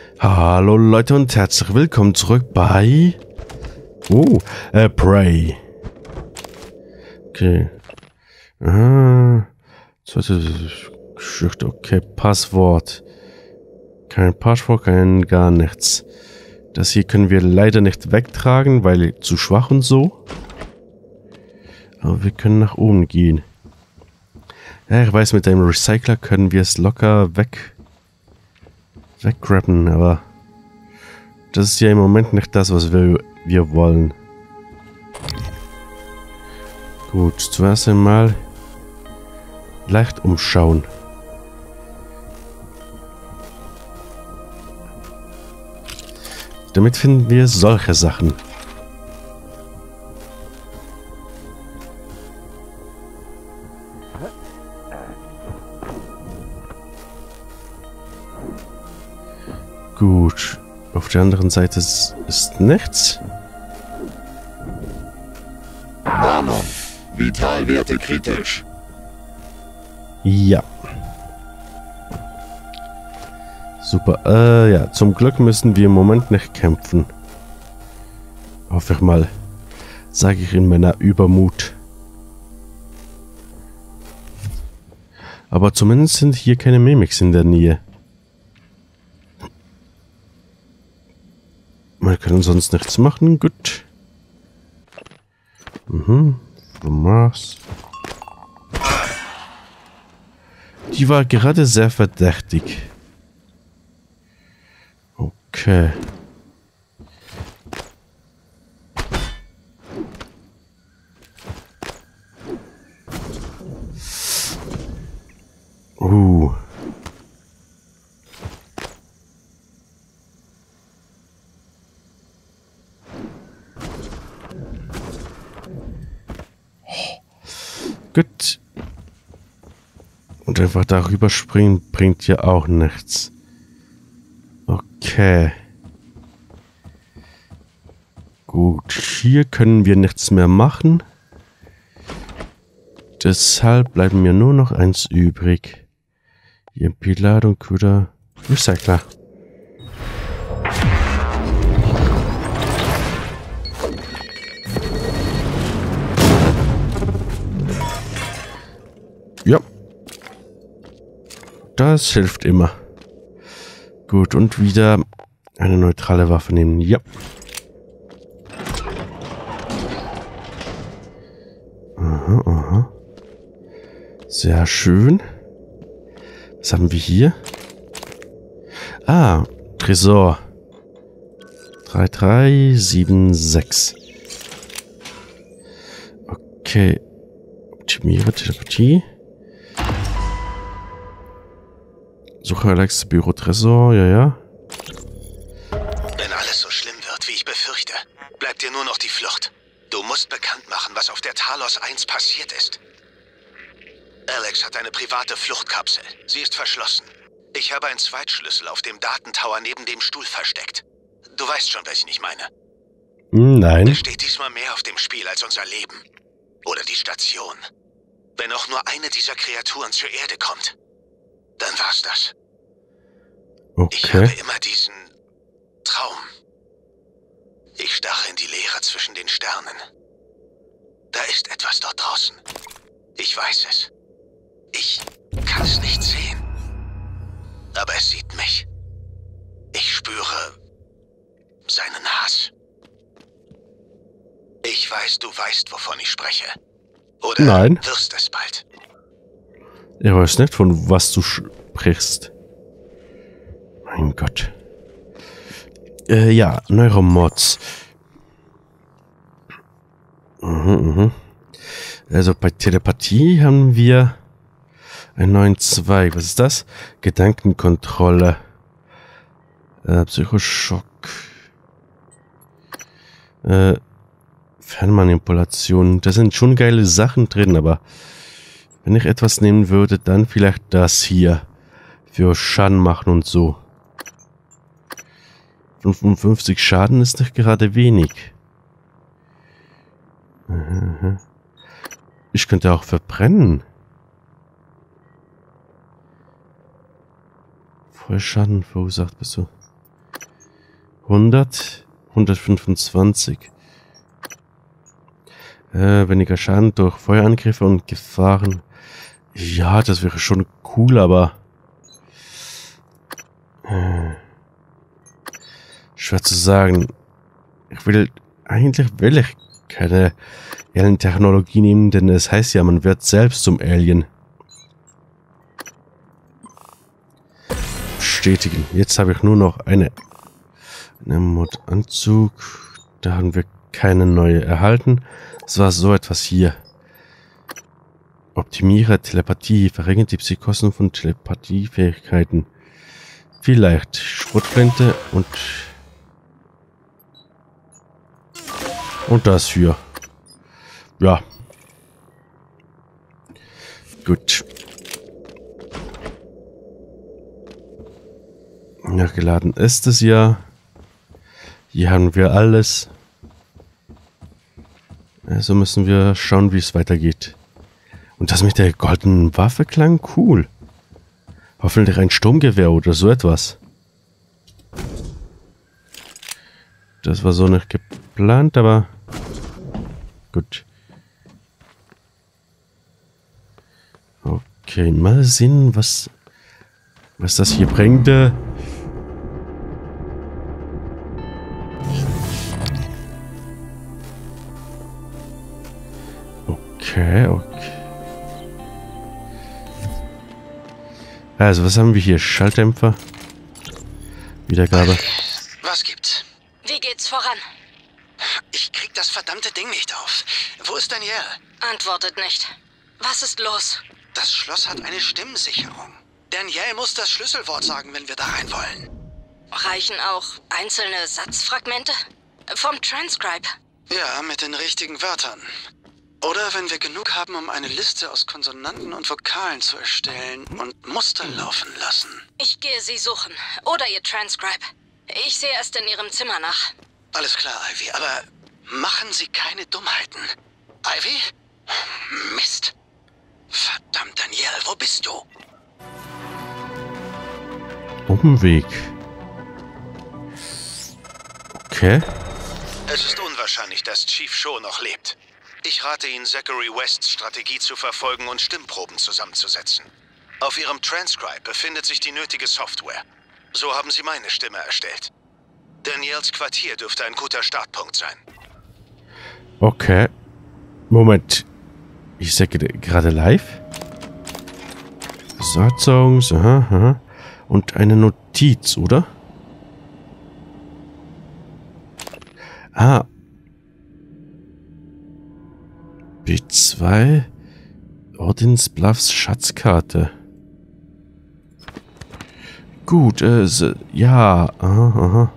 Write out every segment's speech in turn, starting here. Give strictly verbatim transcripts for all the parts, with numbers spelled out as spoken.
Hallo Leute und herzlich willkommen zurück bei... Oh, äh, Prey. Okay. Ah, okay, Passwort. Kein Passwort, kein gar nichts. Das hier können wir leider nicht wegtragen, weil zu schwach und so. Aber wir können nach oben gehen. Ja, ich weiß, mit dem Recycler können wir es locker weg... weggrabben, aber das ist ja im Moment nicht das, was wir, wir wollen. Gut, zuerst einmal leicht umschauen. Damit finden wir solche Sachen. Gut. Auf der anderen Seite ist, ist nichts. Warnung. Vitalwerte kritisch. Ja. Super. Äh, ja. Zum Glück müssen wir im Moment nicht kämpfen. Hoffe ich mal. Sage ich in meiner Übermut. Aber zumindest sind hier keine Mimics in der Nähe. Wir können sonst nichts machen. Gut. Mhm. Mars. Die war gerade sehr verdächtig. Okay. Uh. Gut. Und einfach darüber springen bringt ja auch nichts. Okay. Gut, hier können wir nichts mehr machen. Deshalb bleiben mir nur noch eins übrig. E M P-Ladung oder Recycler. Ja. Das hilft immer. Gut, und wieder eine neutrale Waffe nehmen. Ja. Aha, aha. Sehr schön. Was haben wir hier? Ah, Tresor. drei drei sieben sechs. Okay. Optimiere Telepathie. Suche Alex Büro Tresor, ja, ja. Wenn alles so schlimm wird, wie ich befürchte, bleibt dir nur noch die Flucht. Du musst bekannt machen, was auf der Talos eins passiert ist. Alex hat eine private Fluchtkapsel. Sie ist verschlossen. Ich habe einen Zweitschlüssel auf dem Datentower neben dem Stuhl versteckt. Du weißt schon, welchen ich meine. Nein. Es steht diesmal mehr auf dem Spiel als unser Leben. Oder die Station. Wenn auch nur eine dieser Kreaturen zur Erde kommt, dann war's das. Okay. Ich habe immer diesen Traum. Ich starre in die Leere zwischen den Sternen. Da ist etwas dort draußen. Ich weiß es. Ich kann es nicht sehen. Aber es sieht mich. Ich spüre seinen Hass. Ich weiß, du weißt, wovon ich spreche. Oder Nein. wirst es bald. Ich weiß nicht, von was du sprichst. Mein Gott. Äh, ja, Neuromods. Mhm, mhm. Also bei Telepathie haben wir einen neuen Zweig. Was ist das? Gedankenkontrolle. Äh, Psychoschock. Äh, Fernmanipulation. Da sind schon geile Sachen drin, aber wenn ich etwas nehmen würde, dann vielleicht das hier. Für Schaden machen und so. fünfundfünfzig Schaden ist nicht gerade wenig. Ich könnte auch verbrennen. Voll Schaden verursacht bist du. hundert, hundertfünfundzwanzig. Äh, weniger Schaden durch Feuerangriffe und Gefahren. Ja, das wäre schon cool, aber... Äh, schwer zu sagen. Ich will... Eigentlich will ich keine Alien-Technologie nehmen, denn es heißt ja, man wird selbst zum Alien. Bestätigen. Jetzt habe ich nur noch eine... Eine Mod-Anzug. Da haben wir keine neue erhalten. Es war so etwas hier. Optimiere Telepathie, verringert die Psychosen von Telepathiefähigkeiten. Vielleicht Schrotflinte und... Und das hier. Ja. Gut. Nachgeladen ist es ja. Hier haben wir alles. Also müssen wir schauen, wie es weitergeht. Und das mit der goldenen Waffe klang cool. Hoffentlich ein Sturmgewehr oder so etwas. Das war so nicht geplant, aber gut. Okay, mal sehen, was, was das hier bringt. Okay, okay. Also, was haben wir hier? Schalldämpfer. Wiedergabe. Was gibt's? Wie geht's voran? Ich krieg das verdammte Ding nicht auf. Wo ist Danielle? Antwortet nicht. Was ist los? Das Schloss hat eine Stimmsicherung. Danielle muss das Schlüsselwort sagen, wenn wir da rein wollen. Reichen auch einzelne Satzfragmente? Vom Transcribe? Ja, mit den richtigen Wörtern. Oder wenn wir genug haben, um eine Liste aus Konsonanten und Vokalen zu erstellen und Muster laufen lassen. Ich gehe sie suchen. Oder ihr Transcribe. Ich sehe erst in ihrem Zimmer nach. Alles klar, Ivy, aber machen Sie keine Dummheiten. Ivy? Mist. Verdammt, Danielle, wo bist du? Umweg. Okay. Es ist unwahrscheinlich, dass Chief Shaw noch lebt. Ich rate Ihnen, Zachary Wests Strategie zu verfolgen und Stimmproben zusammenzusetzen. Auf Ihrem Transcribe befindet sich die nötige Software. So haben Sie meine Stimme erstellt. Daniels Quartier dürfte ein guter Startpunkt sein. Okay. Moment. Ich sage gerade live. Satzungs, aha, aha. Und eine Notiz, oder? Ah. B zwei. Ordensbluffs Schatzkarte. Gut, äh, ja, aha, aha.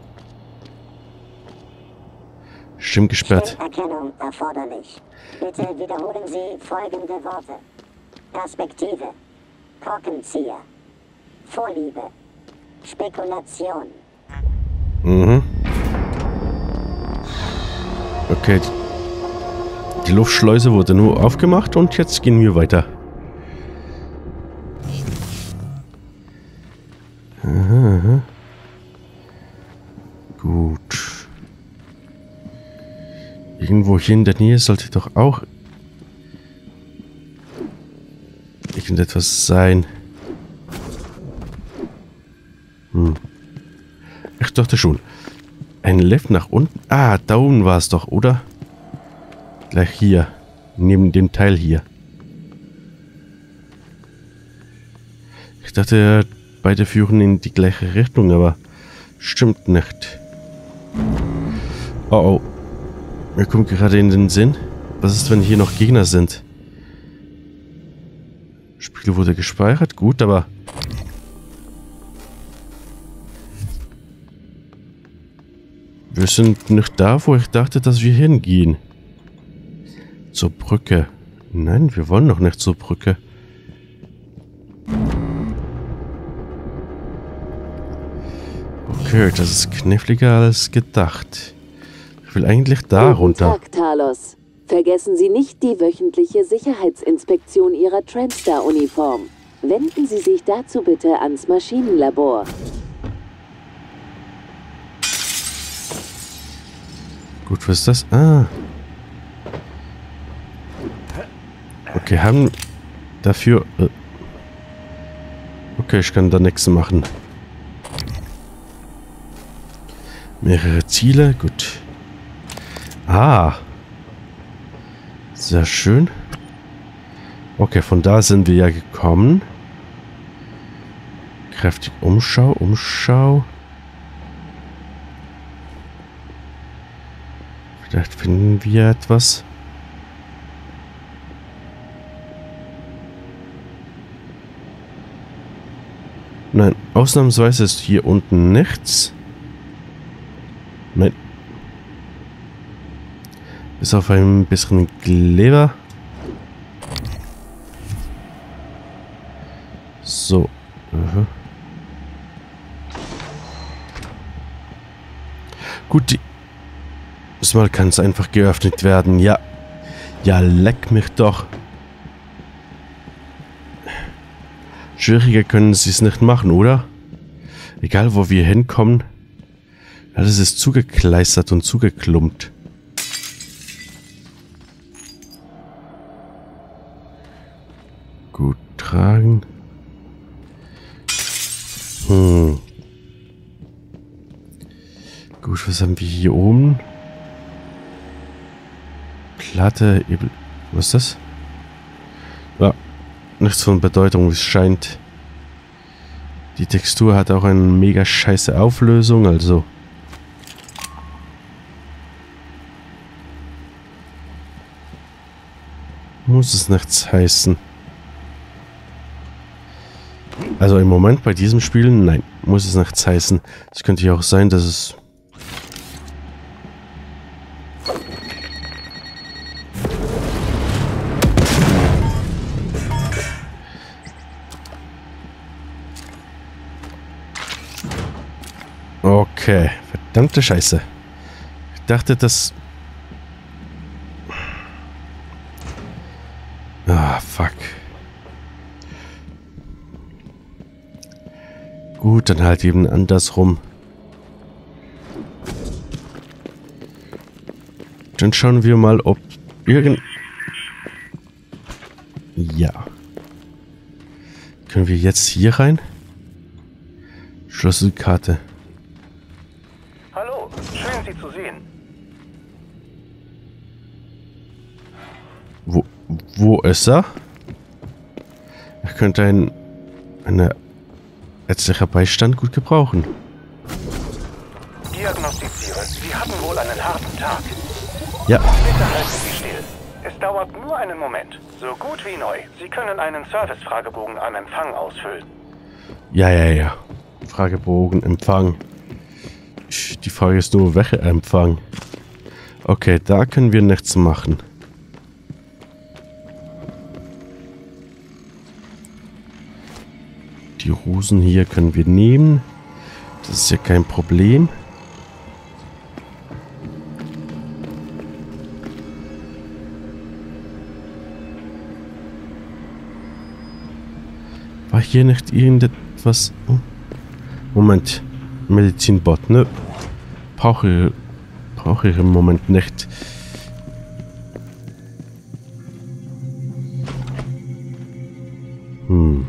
Stimm gesperrt. Stimmerkennung erforderlich. Bitte wiederholen Sie folgende Worte. Perspektive. Korkenzieher. Vorliebe. Spekulation. Mhm. Okay. Die Luftschleuse wurde nur aufgemacht und jetzt gehen wir weiter. Aha, aha. Gut. Irgendwo hier in der Nähe sollte doch auch irgendetwas sein. Hm. Ich dachte schon. Ein Lift nach unten. Ah, da unten war es doch, oder? Gleich hier. Neben dem Teil hier. Ich dachte, beide führen in die gleiche Richtung, aber stimmt nicht. Oh oh. Mir kommt gerade in den Sinn. Was ist, wenn hier noch Gegner sind? Spiel wurde gespeichert, gut, aber... Wir sind nicht da, wo ich dachte, dass wir hingehen. Zur Brücke. Nein, wir wollen noch nicht zur Brücke. Okay, das ist kniffliger als gedacht. Ich will eigentlich da runter. Guten Tag, Talos. Vergessen Sie nicht die wöchentliche Sicherheitsinspektion Ihrer Transstar-Uniform. Wenden Sie sich dazu bitte ans Maschinenlabor. Gut, was ist das? Ah. Okay, haben dafür... Äh okay, ich kann da nichts machen. Mehrere Ziele, gut. Ah. Sehr schön. Okay, von da sind wir ja gekommen. Kräftig Umschau, Umschau. Vielleicht finden wir etwas. Nein, ausnahmsweise ist hier unten nichts. Nein. Ist auf ein bisschen Kleber. So. Uh-huh. Gut, die... Diesmal kann es einfach geöffnet werden. Ja. Ja, leck mich doch. Schwieriger können sie es nicht machen, oder? Egal, wo wir hinkommen. Alles ist zugekleistert und zugeklumpt. Gut tragen. Hm. Gut, was haben wir hier oben? Platte, Ebel. Was ist das? Ja, nichts von Bedeutung, wie es scheint. Die Textur hat auch eine mega scheiße Auflösung, also. Muss es nichts heißen. Also im Moment bei diesem Spiel, nein, muss es nichts heißen. Es könnte ja auch sein, dass es... Okay, verdammte Scheiße. Ich dachte, dass... Ah, fuck. Gut, dann halt eben andersrum. Dann schauen wir mal, ob irgend... Ja. Können wir jetzt hier rein? Schlüsselkarte. Hallo, schön Sie zu sehen. Wo, wo ist er? Er könnte ein... eine... ärztlicher Beistand gut gebrauchen. Diagnostiziere, Sie hatten wohl einen harten Tag. Ja. Bitte halten Sie still. Es dauert nur einen Moment. So gut wie neu. Sie können einen Service-Fragebogen am Empfang ausfüllen. Ja, ja, ja. Fragebogen, Empfang. Die Frage ist nur, welcher Empfang? Okay, da können wir nichts machen. Die Rosen hier können wir nehmen. Das ist ja kein Problem. War hier nicht irgendetwas... Oh. Moment. Medizinbot, ne? Brauche brauche ich im Moment nicht. Hm.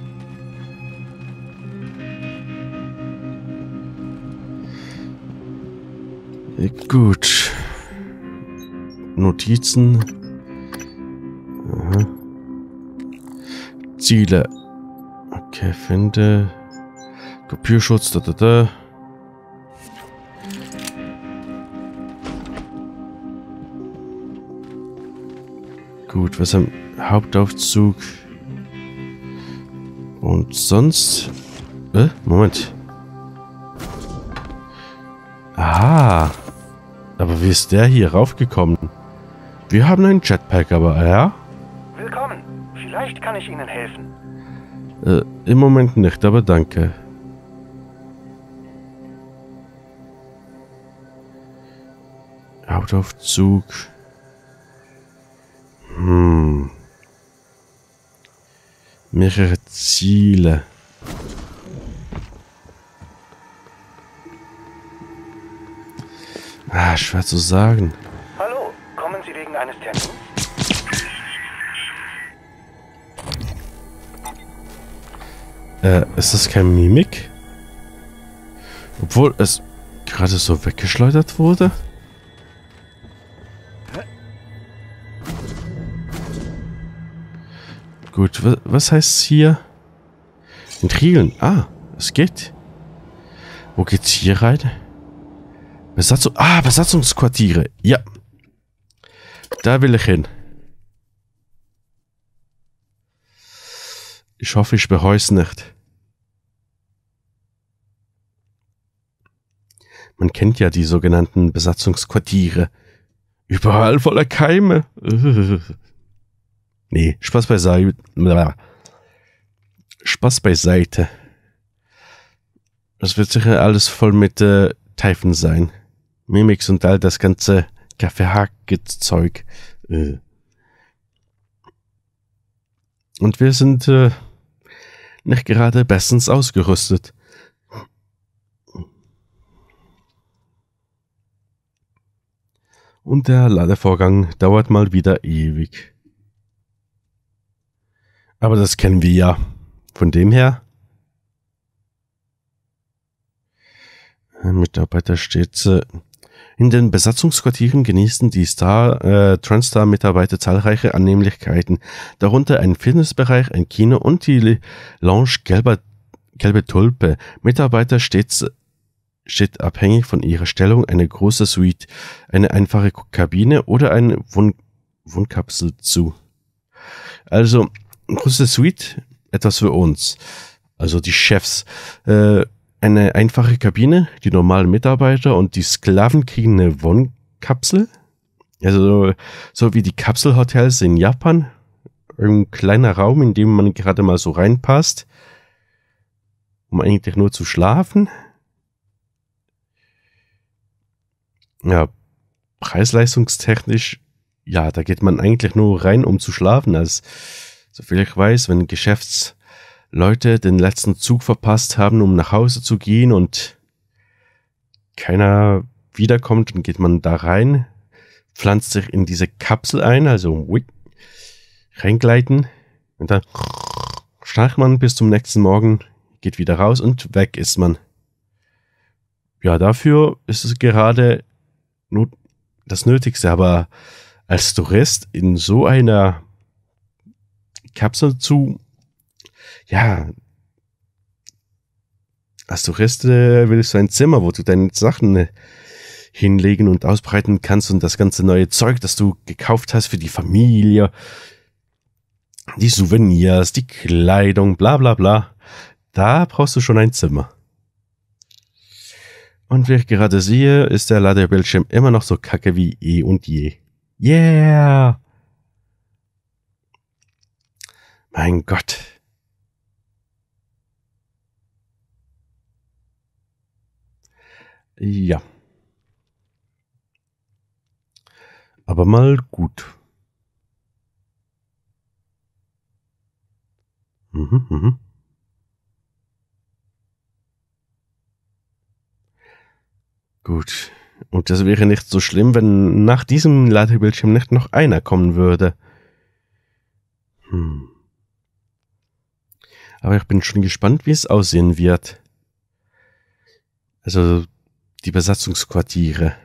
Gut. Notizen. Aha. Ziele. Okay, finde. Kopierschutz, da, da, da. Gut, was am Hauptaufzug? Und sonst? Äh, Moment. Aha. Aber wie ist der hier raufgekommen? Wir haben einen Jetpack, aber ja? Willkommen. Vielleicht kann ich Ihnen helfen. Äh, im Moment nicht, aber danke. Hauptaufzug. Hm. Mehrere Ziele. Ah, schwer zu sagen. Hallo, kommen Sie wegen eines Termins? Äh, ist das kein Mimik? Obwohl es gerade so weggeschleudert wurde? Gut, wa was heißt hier? Entriegeln. Ah, es geht. Wo geht's hier rein? Besatzung. Ah, Besatzungsquartiere. Ja. Da will ich hin. Ich hoffe, ich bereue es nicht. Man kennt ja die sogenannten Besatzungsquartiere. Überall voller Keime. Nee, Spaß beiseite. Spaß beiseite. Das wird sicher alles voll mit äh, Teifen sein. Mimics und all das ganze Kaffeehack-Zeug. Äh. Und wir sind äh, nicht gerade bestens ausgerüstet. Und der Ladevorgang dauert mal wieder ewig. Aber das kennen wir ja. Von dem her. Mitarbeiter stets äh, in den Besatzungsquartieren genießen die Star, äh, TranStar-Mitarbeiter zahlreiche Annehmlichkeiten, darunter ein Fitnessbereich, ein Kino und die Lounge Gelbe, Gelbe Tulpe. Mitarbeiter stets steht abhängig von ihrer Stellung eine große Suite, eine einfache Kabine oder eine Wohn Wohnkapsel zu. Also, große Suite, etwas für uns, also die Chefs. Äh, eine einfache Kabine, die normalen Mitarbeiter und die Sklaven kriegen eine Wohnkapsel. Also so wie die Kapselhotels in Japan. Ein kleiner Raum, in dem man gerade mal so reinpasst, um eigentlich nur zu schlafen. Ja, preis-leistungstechnisch, ja, da geht man eigentlich nur rein, um zu schlafen. Also, soviel ich weiß, wenn Geschäftsleute den letzten Zug verpasst haben, um nach Hause zu gehen und keiner wiederkommt, dann geht man da rein, pflanzt sich in diese Kapsel ein, also reingleiten und dann schnarcht man bis zum nächsten Morgen, geht wieder raus und weg ist man. Ja, dafür ist es gerade nur das Nötigste, aber als Tourist in so einer Kapsel zu, ja, als Tourist äh, willst du ein Zimmer, wo du deine Sachen äh, hinlegen und ausbreiten kannst und das ganze neue Zeug, das du gekauft hast für die Familie, die Souvenirs, die Kleidung, bla bla bla, da brauchst du schon ein Zimmer. Und wie ich gerade sehe, ist der Ladebildschirm immer noch so kacke wie eh und je. Yeah! Mein Gott. Ja. Aber mal gut. Mhm, mhm. Gut. Und das wäre nicht so schlimm, wenn nach diesem Ladebildschirm nicht noch einer kommen würde. Hm. Aber ich bin schon gespannt, wie es aussehen wird. Also die Besatzungsquartiere.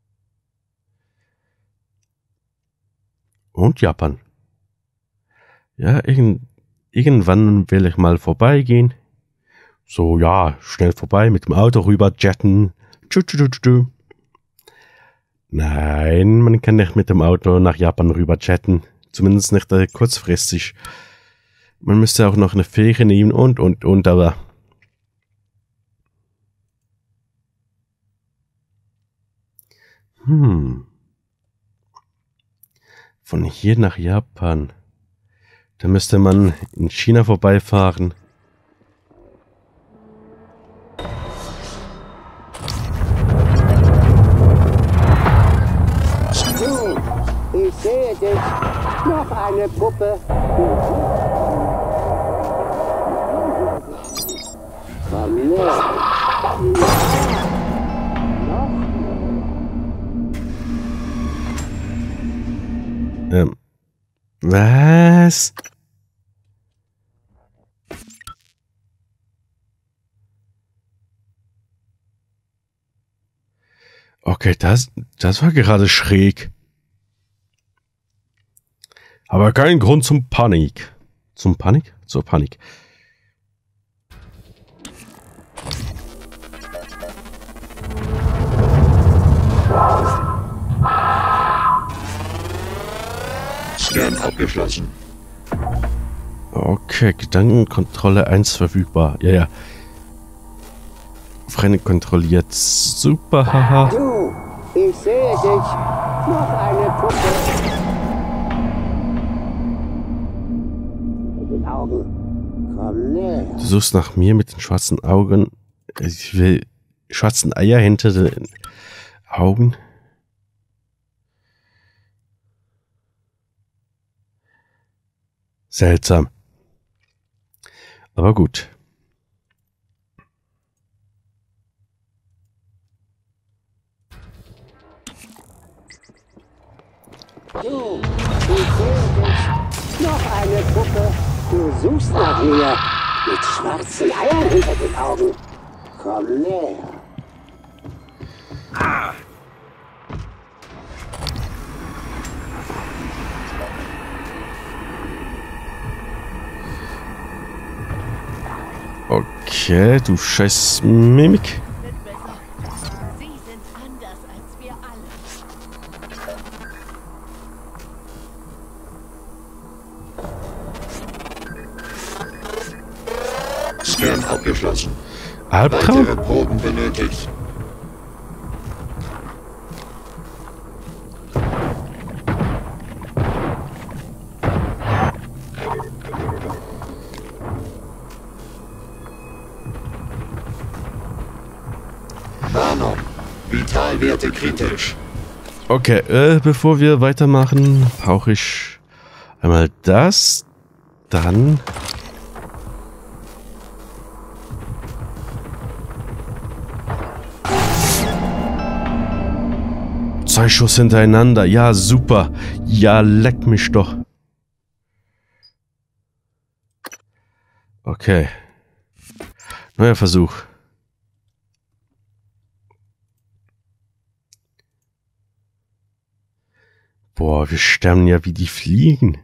Und Japan. Ja, irgend, irgendwann will ich mal vorbeigehen. So, ja, schnell vorbei mit dem Auto rüber jetten. Tschu, tschu, tschu, tschu. Nein, man kann nicht mit dem Auto nach Japan rüber jetten. Zumindest nicht äh, kurzfristig. Man müsste auch noch eine Fähre nehmen und, und, und, aber... Hm. Von hier nach Japan. Da müsste man in China vorbeifahren. Ich sehe dich. Noch eine Puppe. Komm los. Was? Okay, das, das war gerade schräg. Aber kein Grund zum Panik. Zum Panik? Zur Panik. Scan abgeschlossen. Okay, Gedankenkontrolle eins verfügbar. Ja, ja. Fremde kontrolliert. Super, haha. Du, ich sehe dich. Noch eine Puppe. Mit den Augen. Komm näher. Du suchst nach mir mit den schwarzen Augen. Ich will schwarzen Eier hinter den Augen. Seltsam. Aber gut. Du, ich sehe dich. Noch eine Puppe. Du suchst nach mir. Mit schwarzen Eiern hinter den Augen. Komm näher. Okay, du scheiß Mimik. Sie sind anders als wir alle. Scan abgeschlossen. Albtraum? Weitere Proben benötigt. Warnung. Vitalwerte kritisch. Okay, äh, bevor wir weitermachen, brauche ich einmal das, dann zwei Schuss hintereinander. Ja, super. Ja, leck mich doch. Okay. Neuer Versuch. Boah, wir sterben ja wie die Fliegen.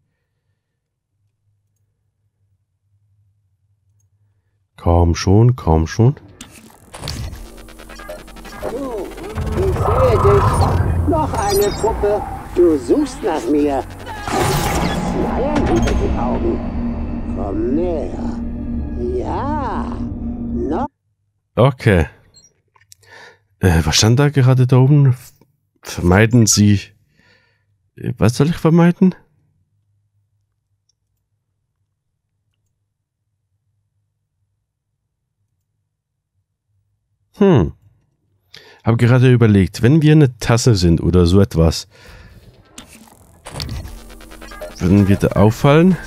Komm schon, komm schon. Du, ich sehe dich. Noch eine Puppe. Du suchst nach mir. Die Eier hinter den Augen. Komm näher. Ja. Noch. Okay. Äh, was stand da gerade da oben? Vermeiden Sie... Was soll ich vermeiden? Hm. Habe gerade überlegt, wenn wir eine Tasse sind oder so etwas, würden wir da auffallen?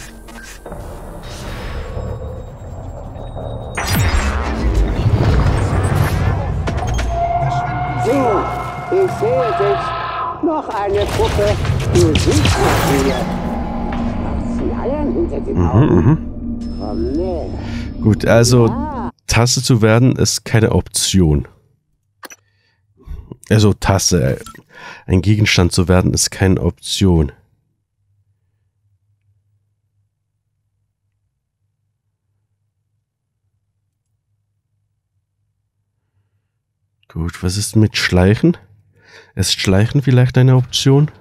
Du, ich sehe dich. Noch eine Puppe. Du suchst nach mir. Die Eier hinter den Augen. Mhm, Komm näher. mhm. Gut, also Ja. Tasse zu werden ist keine Option. Also Tasse, äh, ein Gegenstand zu werden ist keine Option. Gut, was ist mit Schleichen? Ist Schleichen vielleicht eine Option?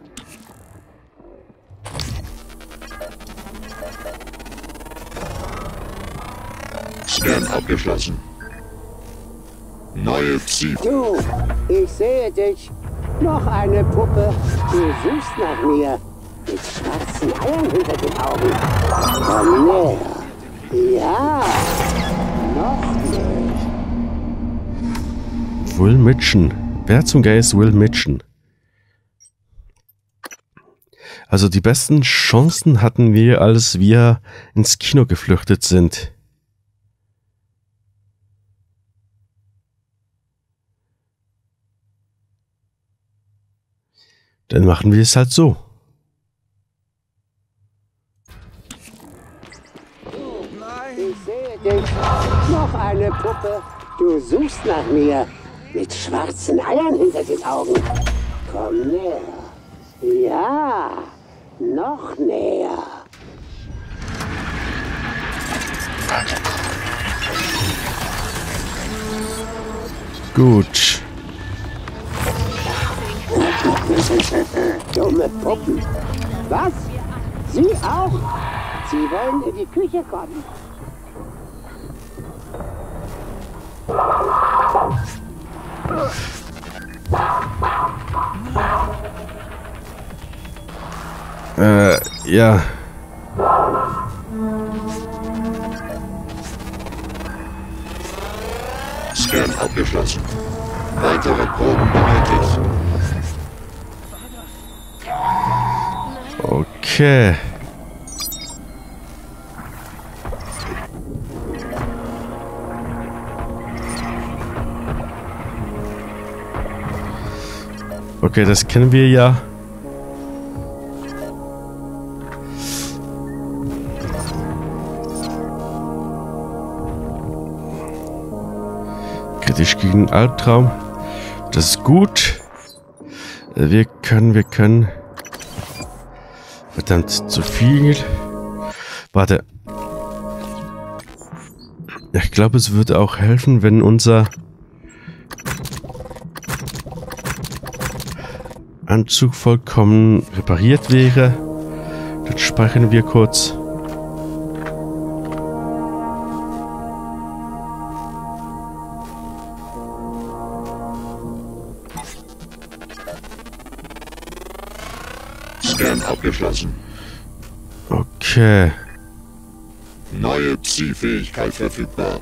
Scan abgeschlossen. Neue Ziel. Du, ich sehe dich. Noch eine Puppe. Du suchst nach mir. Mit schwarzen Eiern hinter den Augen. Komm näher. Ja. Noch nicht. Will Mitchen. Wer zum Geist Will Mitchen? Also die besten Chancen hatten wir, als wir ins Kino geflüchtet sind. Dann machen wir es halt so. Noch eine Puppe. Du suchst nach mir. Mit schwarzen Eiern hinter den Augen. Komm näher. Ja, noch näher. Gut. Dumme Puppen. Was? Sie auch? Sie wollen in die Küche kommen. Äh, ja. Scan abgeschlossen. Weitere Proben benötigt. Okay. Okay, das kennen wir ja. Kritisch gegen Albtraum. Das ist gut. Wir können, wir können. Verdammt, zu viel. Warte. Ich glaube, es würde auch helfen, wenn unser Anzug vollkommen repariert wäre. Dann speichern wir kurz. Scan abgeschlossen. Okay. Neue Psi-Fähigkeit verfügbar.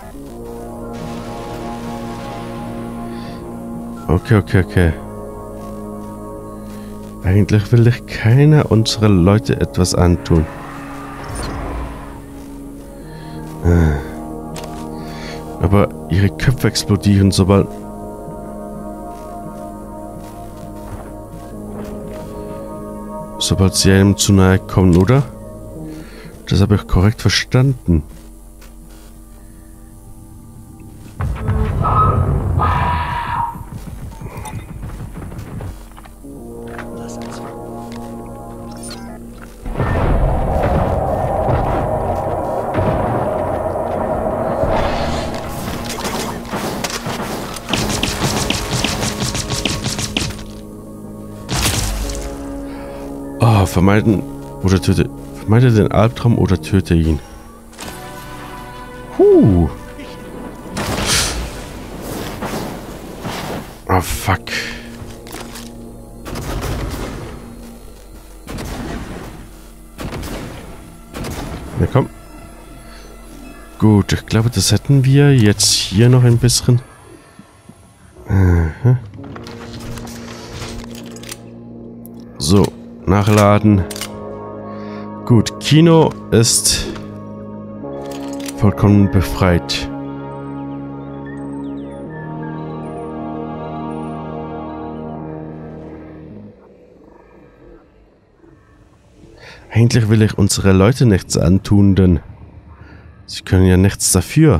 Okay, okay, okay. Eigentlich will ich keiner unserer Leute etwas antun. Aber ihre Köpfe explodieren, sobald... sobald sie einem zu nahe kommen, oder? Das habe ich korrekt verstanden. Oh, vermeiden oder töte. Vermeide den Albtraum oder töte ihn. Huh. Oh, fuck. Na komm. Gut, ich glaube, das hätten wir. Jetzt hier noch ein bisschen. Aha. So, nachladen. Gut, Kino ist vollkommen befreit. Eigentlich will ich unsere Leute nichts antun, denn sie können ja nichts dafür.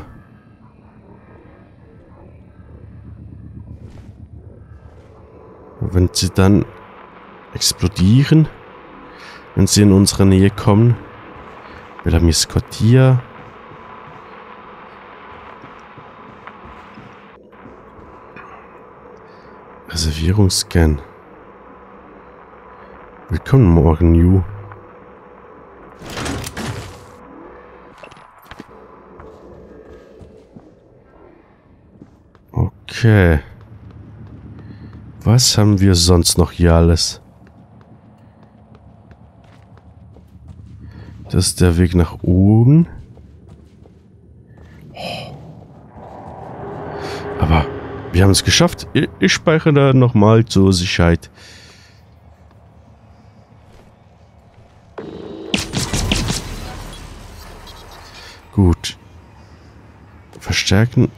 Wenn sie dann explodieren, wenn sie in unsere Nähe kommen, Bellamy Scottia. Reservierungsscan. Willkommen morgen, New. Okay. Was haben wir sonst noch hier alles? Das ist der Weg nach oben. Aber wir haben es geschafft. Ich, ich speichere da nochmal zur Sicherheit. Gut. Verstärken.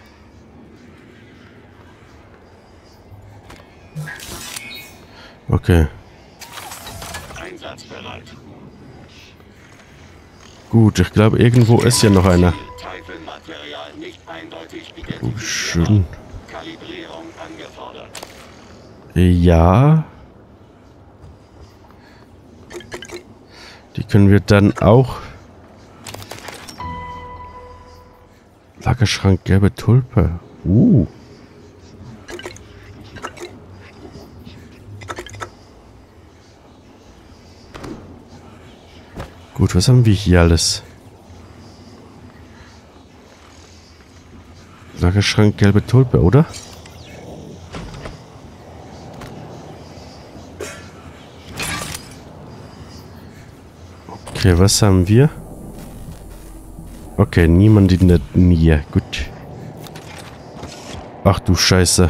Okay. Einsatzbereit. Gut, ich glaube, irgendwo ist ja noch einer. Teilchenmaterial Oh, schön. Ja. Die können wir dann auch... Lagerschrank, gelbe Tulpe. Uh. Gut, was haben wir hier alles? Lagerschrank, gelbe Tulpe, oder? Okay, was haben wir? Okay, niemand in der Nähe. Gut. Ach du Scheiße.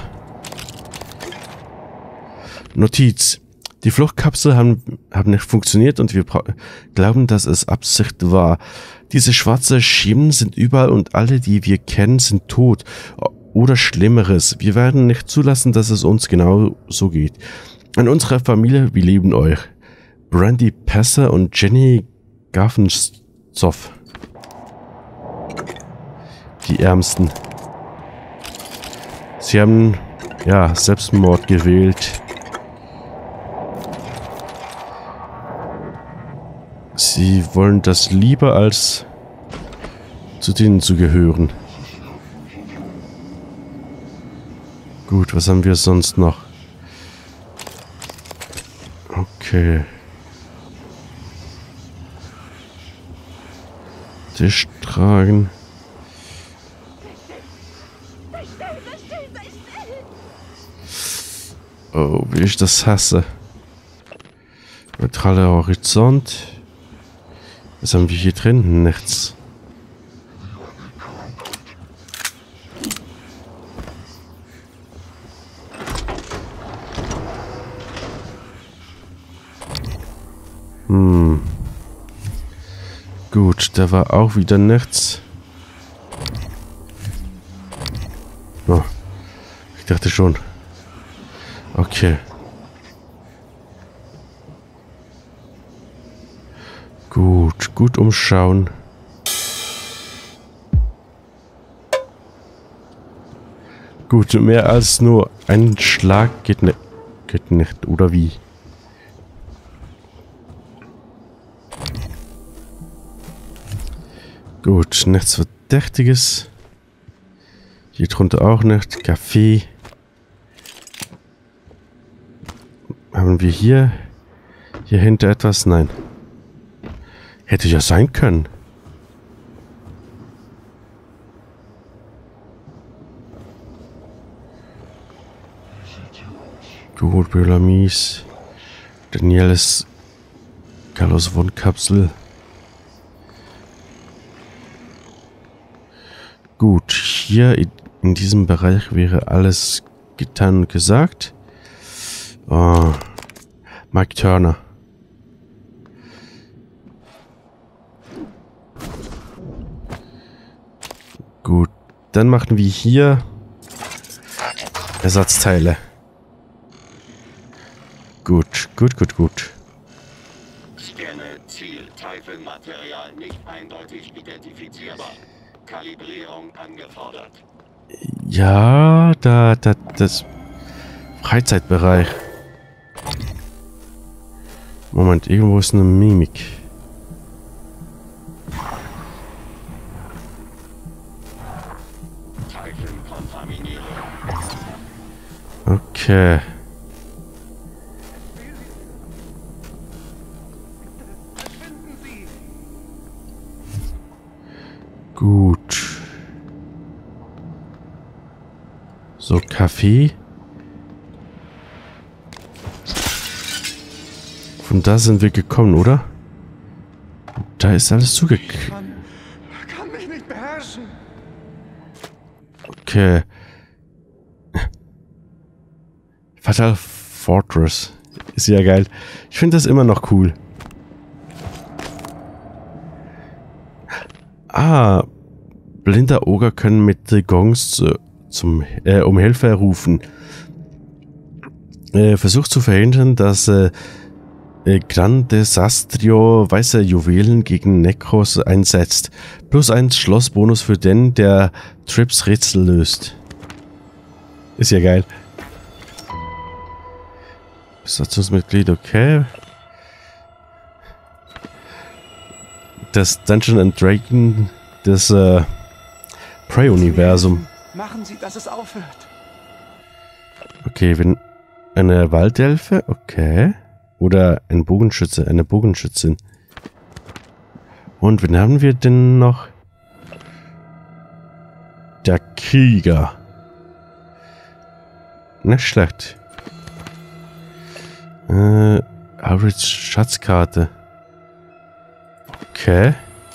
Notiz. Die Fluchtkapsel haben, haben nicht funktioniert und wir glauben, dass es Absicht war. Diese schwarzen Schemen sind überall und alle, die wir kennen, sind tot. Oder Schlimmeres. Wir werden nicht zulassen, dass es uns genau so geht. An unserer Familie, wir lieben euch. Brandy Passer und Jenny Gaffenzoff. Die Ärmsten. Sie haben, ja, Selbstmord gewählt. Sie wollen das lieber, als zu denen zu gehören. Gut, was haben wir sonst noch? Okay. Tisch tragen. Oh, wie ich das hasse. Neutraler Horizont. Was haben wir hier drin? Nichts. Hm. Gut, da war auch wieder nichts. Oh, ich dachte schon. Okay. Gut, gut umschauen. Gut, mehr als nur ein Schlag geht nicht, geht nicht, oder wie? Gut, nichts Verdächtiges. Hier drunter auch nicht. Kaffee. Haben wir hier, hier hinter etwas? Nein. Hätte ja sein können. Gut, Belamis. Danieles Carlos Wohnkapsel. Gut, hier in diesem Bereich wäre alles getan und gesagt. Oh, Mike Turner. Gut, dann machen wir hier Ersatzteile. Gut, gut, gut, gut. Scanne Ziel, Teufelmaterial nicht eindeutig identifizierbar. Kalibrierung angefordert. Ja, da, da, das Freizeitbereich. Moment, irgendwo ist eine Mimik. Okay. Gut. So, Kaffee. Von da sind wir gekommen, oder? Da ist alles zugekriegt. Kann, kann mich nicht beherrschen. Okay. Fatal Fortress. Ist ja geil. Ich finde das immer noch cool. Ah. Blinder Oger können mit Gongs zu, zum, äh, um Hilfe rufen. Äh, versucht zu verhindern, dass äh, äh, Gran Desastrio weiße Juwelen gegen Necros einsetzt. Plus eins Schlossbonus für den, der Trips Rätsel löst. Ist ja geil. Besatzungsmitglied, okay. Das Dungeon and Dragon des äh, Prey-Universum. Machen Sie, dass es aufhört. Okay, wenn eine Waldelfe, okay. Oder ein Bogenschütze, eine Bogenschützin. Und wen haben wir denn noch? Der Krieger. Nicht schlecht. Äh, Alrids Schatzkarte. Okay.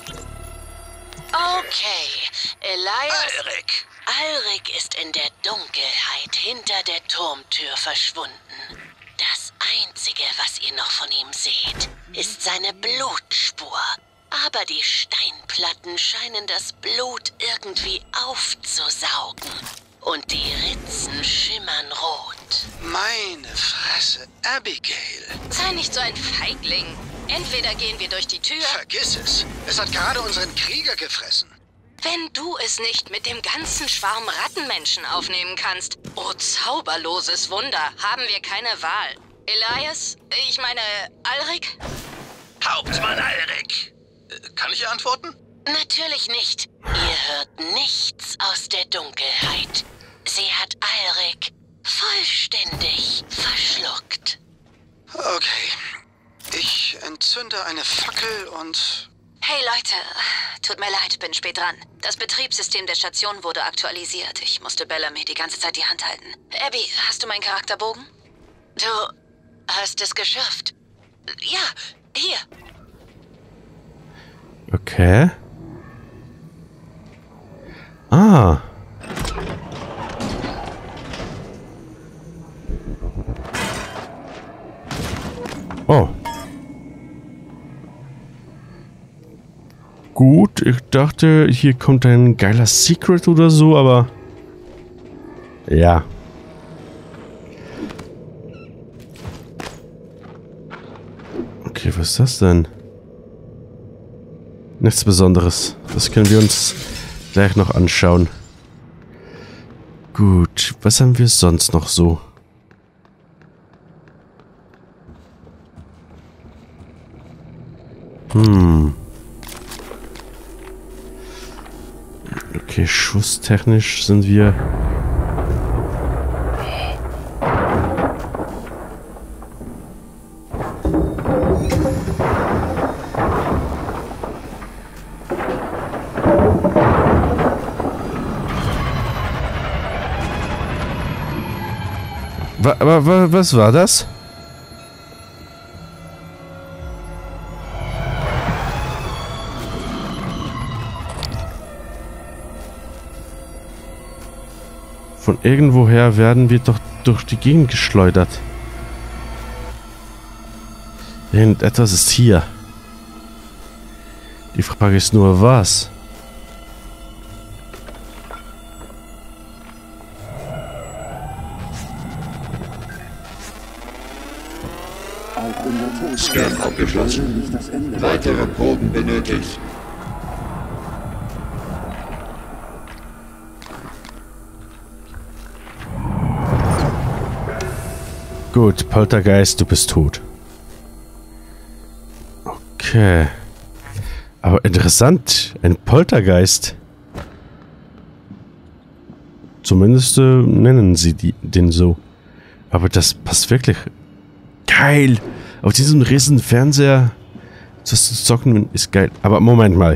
Okay, Elias... Alrik. Alrik ist in der Dunkelheit hinter der Turmtür verschwunden. Das Einzige, was ihr noch von ihm seht, ist seine Blutspur. Aber die Steinplatten scheinen das Blut irgendwie aufzusaugen. Und die Ritzen schimmern rot. Meine Fresse, Abigail. Sei nicht so ein Feigling. Entweder gehen wir durch die Tür... Vergiss es. Es hat gerade unseren Krieger gefressen. Wenn du es nicht mit dem ganzen Schwarm Rattenmenschen aufnehmen kannst, oh zauberloses Wunder, haben wir keine Wahl. Elias, ich meine, Alrik? Hauptmann Alrik. Äh, kann ich antworten? Natürlich nicht. Ihr hört nichts aus der Dunkelheit. Sie hat Alrik vollständig verschluckt. Okay. Ich entzünde eine Fackel und... Hey Leute, tut mir leid, bin spät dran. Das Betriebssystem der Station wurde aktualisiert. Ich musste Bellamy die ganze Zeit die Hand halten. Abby, hast du meinen Charakterbogen? Du hast es geschafft. Ja, hier. Okay. Ah. Oh. Gut, ich dachte, hier kommt ein geiler Secret oder so, aber... Ja. Okay, was ist das denn? Nichts Besonderes. Das können wir uns gleich noch anschauen. Gut, was haben wir sonst noch so? Hm. Okay, schusstechnisch sind wir... Wa wa wa was war das? Von irgendwoher werden wir doch durch die Gegend geschleudert. Irgendetwas ist hier. Die Frage ist nur, was? Scan abgeschlossen. Weitere Proben benötigt. Gut, Poltergeist, du bist tot. Okay. Aber interessant, ein Poltergeist. Zumindest äh, nennen sie die, den so. Aber das passt wirklich. Geil! Auf diesem riesen Fernseher das zu zocken ist geil. Aber Moment mal.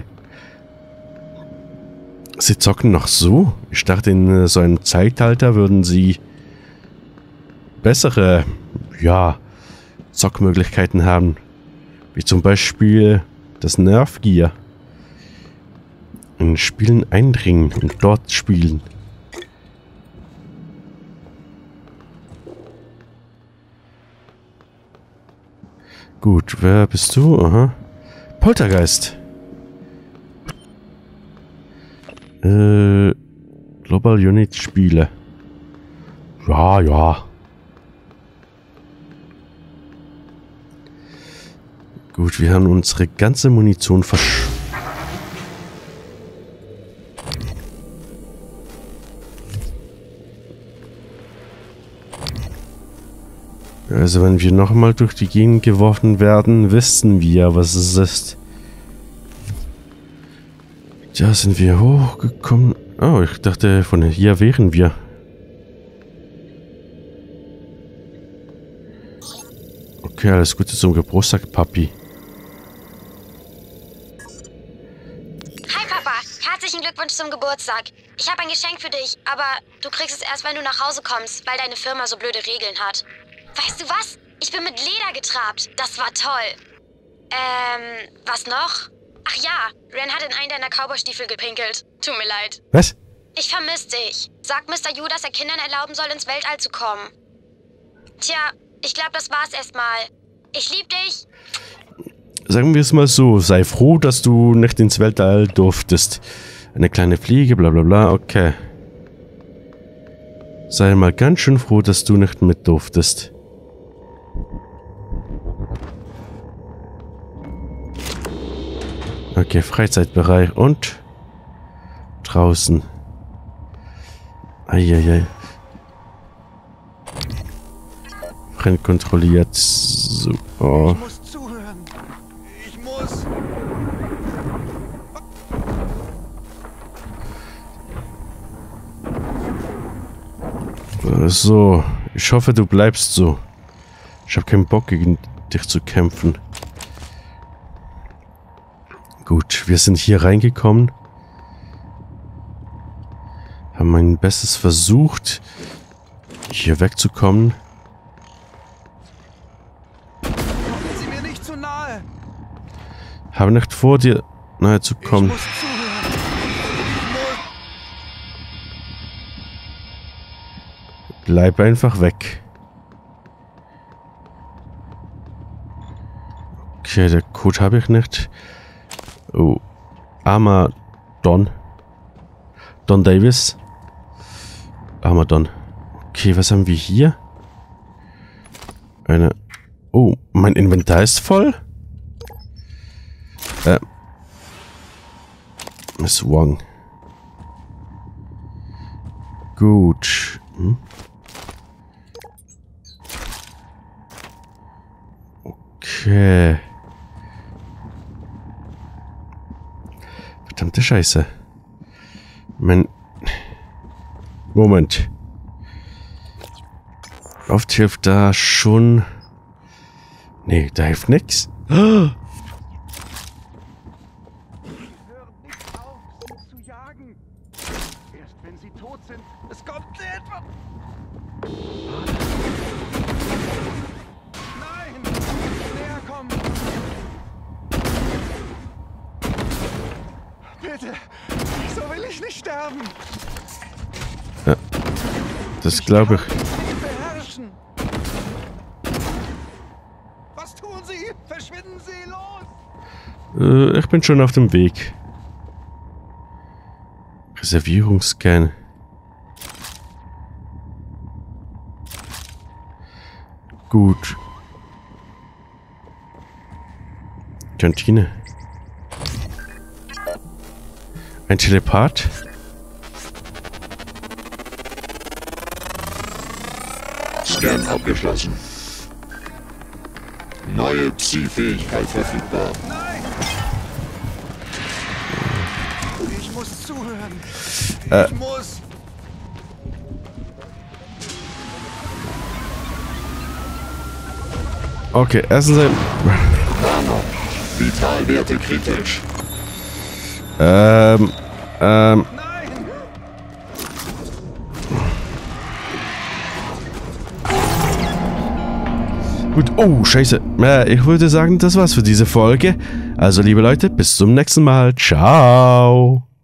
Sie zocken noch so? Ich dachte, in so einem Zeitalter würden sie bessere, ja, Zockmöglichkeiten haben. Wie zum Beispiel das Nerf Gear. In Spielen eindringen und dort spielen. Gut, wer bist du? Aha. Poltergeist. Äh, Global Unit Spiele. Ja, ja. Gut, wir haben unsere ganze Munition versch... Also wenn wir nochmal durch die Gegend geworfen werden, wissen wir, was es ist. Da sind wir hochgekommen. Oh, ich dachte, von hier wären wir. Okay, alles Gute zum Geburtstag, Papi. Hi, Papa. Herzlichen Glückwunsch zum Geburtstag. Ich habe ein Geschenk für dich, aber du kriegst es erst, wenn du nach Hause kommst, weil deine Firma so blöde Regeln hat. Weißt du was? Ich bin mit Leder getrabt. Das war toll. Ähm, was noch? Ach ja, Ren hat in einen deiner Cowboystiefel gepinkelt. Tut mir leid. Was? Ich vermisse dich. Sag Mister Yu, dass er Kindern erlauben soll, ins Weltall zu kommen. Tja, ich glaube, das war's erstmal. Ich lieb dich. Sagen wir es mal so, sei froh, dass du nicht ins Weltall durftest. Eine kleine Fliege, bla bla bla, okay. Sei mal ganz schön froh, dass du nicht mit durftest. Okay, Freizeitbereich und draußen. Eieiei. Fremdkontrolliert. So. Oh. Ich muss zuhören. Ich muss. So, ich hoffe, du bleibst so. Ich habe keinen Bock, gegen dich zu kämpfen. Gut, wir sind hier reingekommen. Haben mein Bestes versucht, hier wegzukommen. Kommen Sie mir nicht zu nahe. Habe nicht vor, dir nahe zu kommen. Ich muss zuhören. Ich muss. Bleib einfach weg. Okay, der Code habe ich nicht. Oh. Armer Don. Don Davis. Armer Don. Okay, was haben wir hier? Eine... Oh, mein Inventar ist voll? Äh. Miss Wong. Gut. Hm? Okay. Verdammte Scheiße. Mein... Moment. Oft hilft da schon... Nee, da hilft nix. Oh. Hör nicht auf, sie zu jagen. Erst wenn sie tot sind, es kommt etwas. Nein! Näher kommen! Bitte! So will ich nicht sterben! Ja, das glaube ich. Beherrschen! Was tun Sie? Verschwinden Sie! Los! Äh, ich bin schon auf dem Weg. Reservierungsscan. Gut. Kantine. Ein Telepath. Scan abgeschlossen. Neue Psi-Fähigkeit verfügbar. Nein! Ich muss zuhören. Äh. Ich muss. Okay, erstens ein... Vitalwerte kritisch. Ähm, ähm... Gut, oh, scheiße. Äh, ich würde sagen, das war's für diese Folge. Also, liebe Leute, bis zum nächsten Mal. Ciao.